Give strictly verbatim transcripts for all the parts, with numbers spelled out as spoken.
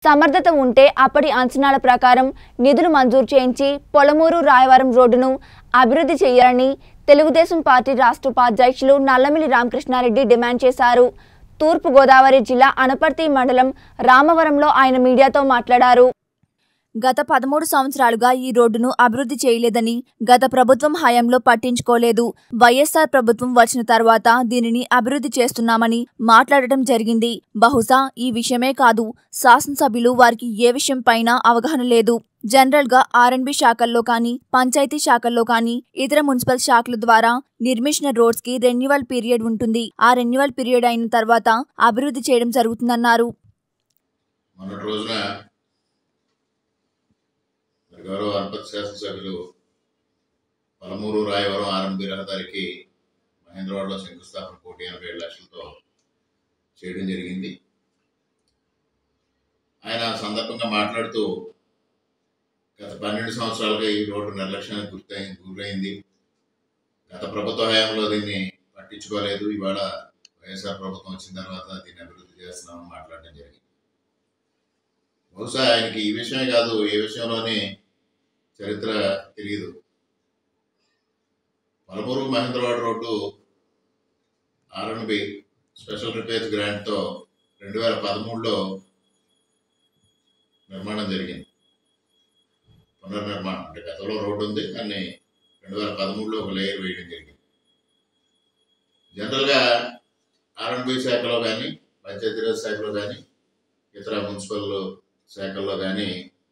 సమర్థత ఉంటే అప్పటి అంచనాల ప్రకారం నిధులు మంజూరు చేయించి పొలమూరు రాయవరం రోడ్డును అభివృద్ధి చేయాలని తెలుగుదేశం పార్టీ రాష్ట్ర ఉపాధ్యక్షులు నల్లమిల్లి రామకృష్ణారెడ్డి డిమాండ్ చేశారు. తూర్పు గోదావరి జిల్లా అనపర్తి మండలం రామవరంలో ఆయన మీడియాతో మాట్లాడారు. గత పదమూడు సంవత్సరాలుగా ఈ రోడ్డును అభివృద్ధి చేయలేదని, గత ప్రభుత్వం హయాంలో పట్టించుకోలేదు. వైఎస్ఆర్ ప్రభుత్వం వచ్చిన తర్వాత దీనిని అభివృద్ధి చేస్తున్నామని మాట్లాడటం జరిగింది. బహుశా ఈ విషయమే కాదు, శాసనసభ్యులు వారికి ఏ విషయం పైన అవగాహన లేదు. జనరల్ గా ఆర్ అండ్ బి శాఖల్లో కానీ, పంచాయతీ శాఖల్లో కానీ, ఇతర మున్సిపల్ శాఖల ద్వారా నిర్మించిన రోడ్స్ కి రెన్యువల్ పీరియడ్ ఉంటుంది. ఆ రెన్యువల్ పీరియడ్ అయిన తర్వాత అభివృద్ధి చేయడం జరుగుతుందన్నారు. గౌరవ అనపర్తి శాసనసభ్యులు Polamuru Rayavaram R and B రహదారికి మహేంద్రవాడలో శంకుస్థాపన కోటి ఎనభై ఏడు లక్షలతో చేయడం జరిగింది. ఆయన సందర్భంగా మాట్లాడుతూ గత పన్నెండు సంవత్సరాలుగా ఈ రోడ్డు నిర్లక్ష్యానికి గుర్తయి గురైంది. గత ప్రభుత్వ హయాంలో దీన్ని పట్టించుకోలేదు. ఇవాళ వైఎస్ఆర్ ప్రభుత్వం వచ్చిన తర్వాత దీన్ని అభివృద్ధి చేస్తున్నామని మాట్లాడడం జరిగింది. బహుశా ఆయనకి ఈ విషయమే కాదు, ఏ విషయంలోనే చరిత్ర తెలియదు. Polamuru Mahendravada road R and B special repairs గ్రాంట్తో రెండు వేల పదమూడులో నిర్మాణం జరిగింది. పునర్నిర్మాణం అంటే గతంలో రోడ్డు ఉంది, కానీ రెండు వేల పదమూడులో ఒక లేయర్ వేయడం జరిగింది. జనరల్గా ఆర్ అండ్ బి శాఖలో కానీ, పంచాయతీరాజ్ శాఖలో కానీ, ఇతర మున్సిపల్ శాఖల్లో కానీ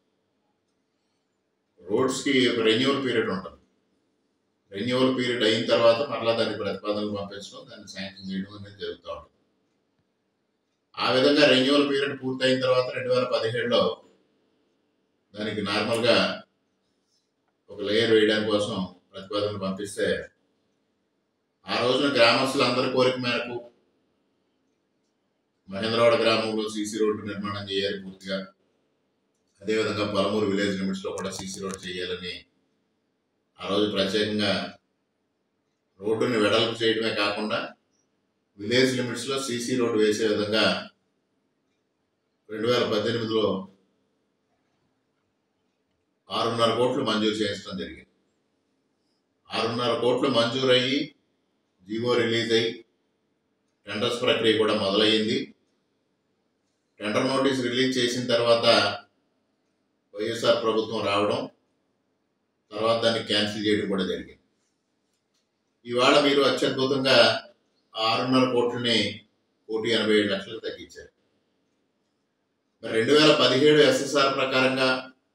రోడ్స్కి ఒక రెన్యువల్ పీరియడ్ ఉంటుంది. రెన్యువల్ పీరియడ్ అయిన తర్వాత మరలా దానికి ప్రతిపాదనలు పంపించడం, దాన్ని శాంక్షన్ చేయడం అనేది జరుగుతూ ఉంటుంది. ఆ విధంగా రెన్యువల్ పీరియడ్ పూర్తయిన తర్వాత రెండు వేల పదిహేడులో దానికి నార్మల్గా ఒక లేయర్ వేయడానికి కోసం ప్రతిపాదనలు పంపిస్తే, ఆ రోజున గ్రామస్తులు అందరి కోరిక మేరకు మహేంద్రవాడ గ్రామంలో సీసీ రోడ్డు నిర్మాణం చేయాలి పూర్తిగా, అదేవిధంగా పొలమూరు విలేజ్ లిమిట్స్లో కూడా సీసీ రోడ్డు చేయాలని ఆ రోజు ప్రత్యేకంగా రోడ్డుని వెడల్పు చేయడమే కాకుండా విలేజ్ లిమిట్స్లో సీసీ రోడ్డు వేసే విధంగా రెండు వేల పద్దెనిమిదిలో ఆరున్నర కోట్లు మంజూరు చేయించడం జరిగింది. ఆరున్నర కోట్లు మంజూరు అయ్యి జీవో రిలీజ్ అయ్యి టెండర్స్ ప్రక్రియ కూడా మొదలయ్యింది. టెండర్ నోటీస్ రిలీజ్ చేసిన తర్వాత వైఎస్ఆర్ ప్రభుత్వం రావడం, తర్వాత దాన్ని క్యాన్సిల్ చేయడం కూడా జరిగింది. ఇవాళ మీరు అత్యద్భుతంగా ఆరున్నర కోట్లని కోటి ఎనభై ఏడు లక్షలకు తగ్గించారు. మరి రెండు వేల పదిహేడు ఎస్ఎస్ఆర్ ప్రకారంగా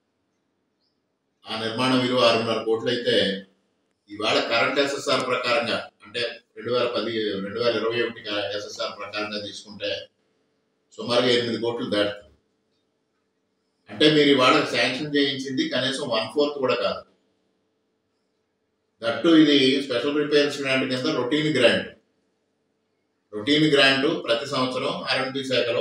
ఆ నిర్మాణ విలువ ఆరున్నర కోట్లు అయితే, ఇవాళ కరెంట్ ఎస్ఎస్ఆర్ ప్రకారంగా అంటే రెండు వేల పది రెండు వేల ఇరవై ఒకటి ఎస్ఎస్ఆర్ ప్రకారంగా తీసుకుంటే సుమారుగా ఎనిమిది కోట్లు దాటుతుంది. అంటే మీరు ఇవాళ శాంక్షన్ చేయించింది కనీసం వన్ ఫోర్త్ కూడా కాదు. దట్టు ఇది స్పెషల్ రిపేర్స్ గ్రాంట్ కింద రొటీన్ గ్రాంట్ రొటీన్ గ్రాంట్ ప్రతి సంవత్సరం ఆర్ అండ్ బి శాఖలో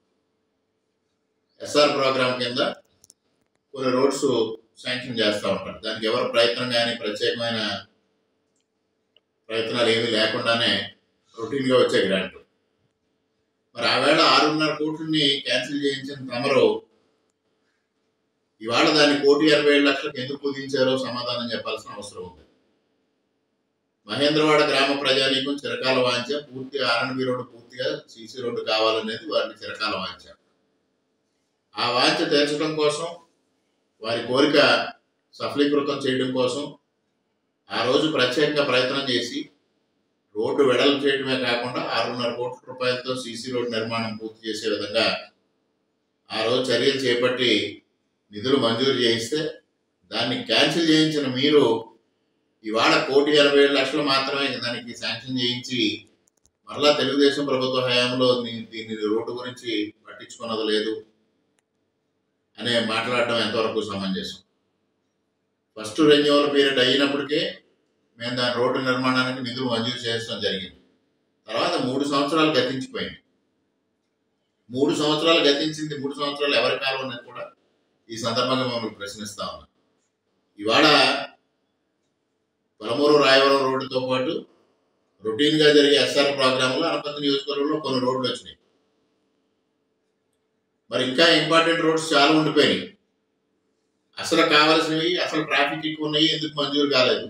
ఎస్ఆర్ ప్రోగ్రామ్ కింద కొన్ని రోడ్స్ శాంక్షన్ చేస్తూ ఉంటారు. దానికి ఎవరు ప్రయత్నం కానీ ప్రత్యేకమైన ప్రయత్నాలు ఏమీ లేకుండానే రొటీన్గా వచ్చే గ్రాంట్. మరి ఆవేళ ఆరున్నర కోట్లని క్యాన్సిల్ చేయించిన తమరు ఇవాళ దాన్ని కోటి ఎనభై ఏడు లక్షలకు ఎందుకు కుదించారో సమాధానం చెప్పాల్సిన అవసరం ఉంది. మహేంద్రవాడ గ్రామ ప్రజానీకం చిరకాల వాంఛ, పూర్తి ఆర్ అండ్ బి రోడ్డు పూర్తిగా సీసీ రోడ్డు కావాలనేది వారిని చిరకాల వాంఛ. ఆ వాంఛ తీర్చడం కోసం, వారి కోరిక సఫలీకృతం చేయడం కోసం ఆ రోజు ప్రత్యేకంగా ప్రయత్నం చేసి రోడ్డు వెడల్పు చేయడమే కాకుండా ఆరున్నర కోట్ల రూపాయలతో సీసీ రోడ్డు నిర్మాణం పూర్తి చేసే విధంగా ఆ రోజు చర్యలు చేపట్టి నిధులు మంజూరు చేయిస్తే, దాన్ని క్యాన్సిల్ చేయించిన మీరు ఇవాళ కోటి ఎనభై ఏడు లక్షలు మాత్రమే దానికి శాంక్షన్ చేయించి మరలా తెలుగుదేశం ప్రభుత్వ హయాంలో దీన్ని రోడ్డు గురించి పట్టించుకున్నది లేదు అనే మాట్లాడటం ఎంతవరకు సమంజసం? ఫస్ట్ రెన్యువల్ పీరియడ్ అయినప్పటికే మేము దాని రోడ్డు నిర్మాణానికి నిధులు మంజూరు చేయడం జరిగింది. తర్వాత మూడు సంవత్సరాలు గతించిపోయింది. మూడు సంవత్సరాలు గతించింది మూడు సంవత్సరాలు ఎవరి కాలం అనేది కూడా ఈ సందర్భంగా మమ్మల్ని ప్రశ్నిస్తా ఉన్నాం. ఇవాళ పొలమూరు రాయవరం రోడ్డుతో పాటు రొటీన్గా జరిగే ఎస్ఆర్ ప్రోగ్రాంలో అనపర్తి నియోజకవర్గంలో కొన్ని రోడ్లు వచ్చినాయి. మరి ఇంకా ఇంపార్టెంట్ రోడ్స్ చాలా ఉండిపోయినాయి. అసలు కావాల్సినవి, అసలు ట్రాఫిక్ ఎక్కువ ఉన్నాయి, ఎందుకు మంజూరు కాలేదు,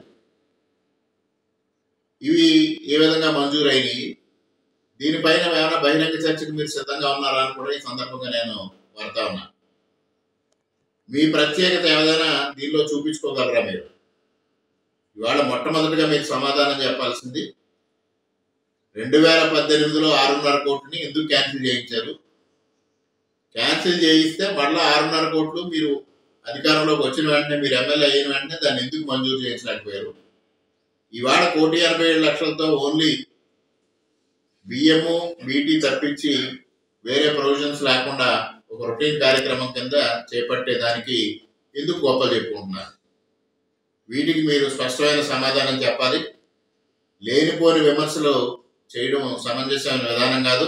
ఇవి ఏ విధంగా మంజూరు అయినాయి, దీనిపైన ఏమైనా బహిరంగ చర్చకు మీరు సిద్ధంగా ఉన్నారా అని కూడా ఈ సందర్భంగా నేను కోరుతా ఉన్నా. మీ ప్రత్యేకత ఏదైనా దీనిలో చూపించుకోగలరా మీరు? ఇవాళ మొట్టమొదటిగా మీకు సమాధానం చెప్పాల్సింది, రెండు వేల పద్దెనిమిదిలో ఆరున్నర కోట్లని ఎందుకు క్యాన్సిల్ చేయించారు? క్యాన్సిల్ చేయిస్తే మళ్ళీ ఆరున్నర కోట్లు మీరు అధికారంలోకి వచ్చిన వెంటనే, మీరు ఎమ్మెల్యే అయిన వెంటనే దాన్ని ఎందుకు మంజూరు చేయించలేకపోయారు? ఇవాళ కోటి ఎనభై ఏడు లక్షలతో ఓన్లీ బియ్యము బీటీ తప్పించి వేరే ప్రొవిజన్స్ లేకుండా ఒక రొటీన్ కార్యక్రమం కింద చేపట్టేదానికి ఎందుకు గొప్పలు చెప్పుకుంటున్నారు? వీటికి మీరు స్పష్టమైన సమాధానం చెప్పాలి. లేనిపోని విమర్శలు చేయడం సమంజసమైన విధానం కాదు.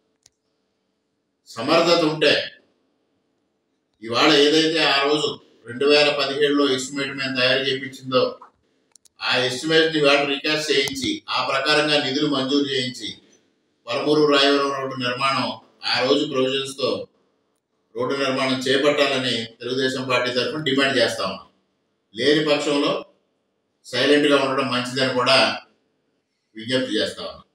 సమర్థత ఉంటే ఇవాళ ఏదైతే ఆ రోజు రెండు వేల పదిహేడులో ఎస్టిమేట్ మేము తయారు చేయించిందో ఆ ఎస్టిమేట్ని ఇవాళ రికాస్ట్ చేయించి ఆ ప్రకారంగా నిధులు మంజూరు చేయించి పలమూరు రాయవరం రోడ్డు నిర్మాణం ఆ రోజు ప్రొవిజన్స్తో రోడ్డు నిర్మాణం చేపట్టాలని తెలుగుదేశం పార్టీ తరఫున డిమాండ్ చేస్తా ఉన్నాం. లేని పక్షంలో సైలెంట్గా ఉండడం మంచిదని కూడా విజ్ఞప్తి చేస్తా ఉన్నాం.